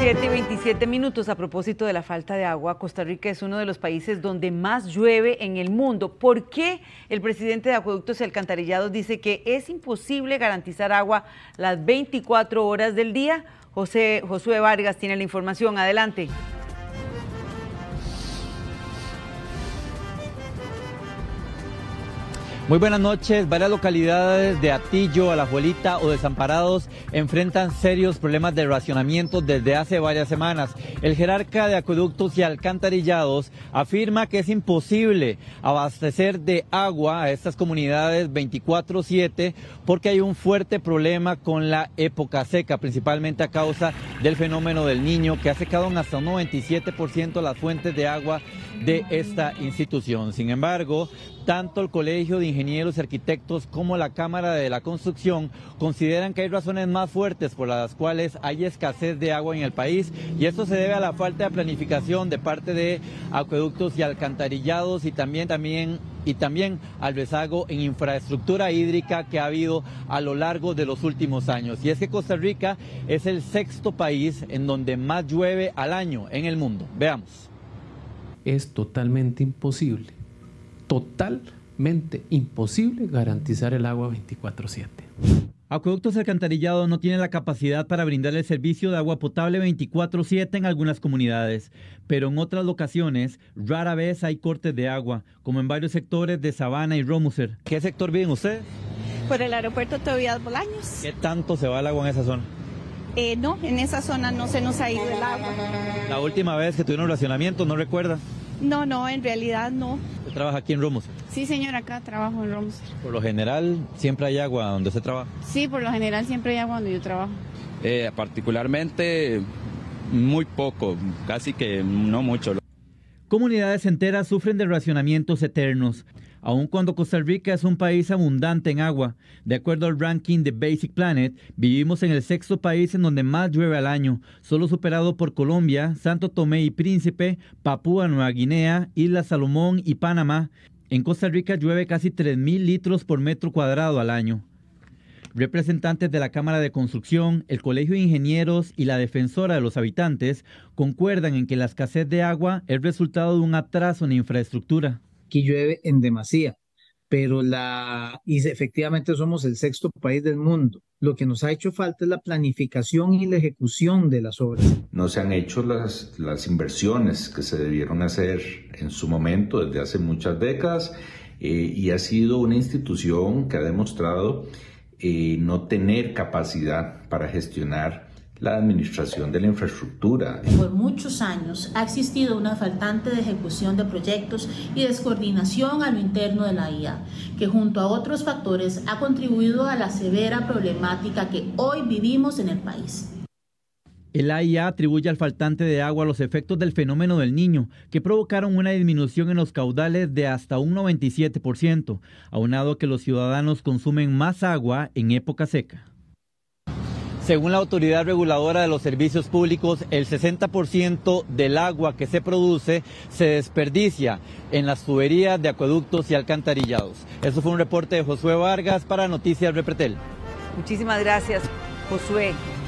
7:27. A propósito de la falta de agua, Costa Rica es uno de los países donde más llueve en el mundo. ¿Por qué el presidente de Acueductos y Alcantarillados dice que es imposible garantizar agua las 24 horas del día? Josué Vargas tiene la información. Adelante. Muy buenas noches. Varias localidades de Atillo, Alajuelita o Desamparados enfrentan serios problemas de racionamiento desde hace varias semanas. El jerarca de Acueductos y Alcantarillados afirma que es imposible abastecer de agua a estas comunidades 24/7 porque hay un fuerte problema con la época seca, principalmente a causa del fenómeno del Niño, que ha secado en hasta un 97% las fuentes de agua de esta institución. Sin embargo, tanto el Colegio de Ingenieros y Arquitectos como la Cámara de la Construcción consideran que hay razones más fuertes por las cuales hay escasez de agua en el país, y esto se debe a la falta de planificación de parte de Acueductos y Alcantarillados y también al rezago en infraestructura hídrica que ha habido a lo largo de los últimos años. Y es que Costa Rica es el sexto país en donde más llueve al año en el mundo. Veamos. Es totalmente imposible garantizar el agua 24/7. Acueductos y Alcantarillados no tiene la capacidad para brindar el servicio de agua potable 24/7 en algunas comunidades, pero en otras locaciones rara vez hay cortes de agua, como en varios sectores de Sabana y Romuser. ¿Qué sector viven ustedes? Por el aeropuerto Tobías Bolaños. ¿Qué tanto se va el agua en esa zona? No, en esa zona no se nos ha ido el agua. La última vez que tuvieron racionamiento, ¿no recuerda? No, en realidad no. ¿Usted trabaja aquí en Romuser? Sí, señor, acá trabajo en Romuser. Por lo general, ¿siempre hay agua donde usted trabaja? Sí, por lo general siempre hay agua donde yo trabajo. Particularmente, muy poco, casi que no mucho. Comunidades enteras sufren de racionamientos eternos, aun cuando Costa Rica es un país abundante en agua. De acuerdo al ranking de Basic Planet, vivimos en el sexto país en donde más llueve al año, solo superado por Colombia, Santo Tomé y Príncipe, Papúa Nueva Guinea, Islas Salomón y Panamá. En Costa Rica llueve casi 3.000 litros por metro cuadrado al año. Representantes de la Cámara de Construcción, el Colegio de Ingenieros y la Defensora de los Habitantes concuerdan en que la escasez de agua es resultado de un atraso en la infraestructura. Aquí llueve en demasía, pero efectivamente somos el sexto país del mundo. Lo que nos ha hecho falta es la planificación y la ejecución de las obras. No se han hecho las inversiones que se debieron hacer en su momento desde hace muchas décadas, y ha sido una institución que ha demostrado no tener capacidad para gestionar la administración de la infraestructura. Por muchos años ha existido una faltante de ejecución de proyectos y descoordinación a lo interno de la IA, que junto a otros factores ha contribuido a la severa problemática que hoy vivimos en el país. El AIA atribuye al faltante de agua los efectos del fenómeno del Niño, que provocaron una disminución en los caudales de hasta un 97%, aunado a que los ciudadanos consumen más agua en época seca. Según la Autoridad Reguladora de los Servicios Públicos, el 60% del agua que se produce se desperdicia en las tuberías de Acueductos y Alcantarillados. Eso fue un reporte de Josué Vargas para Noticias Repretel. Muchísimas gracias, Josué.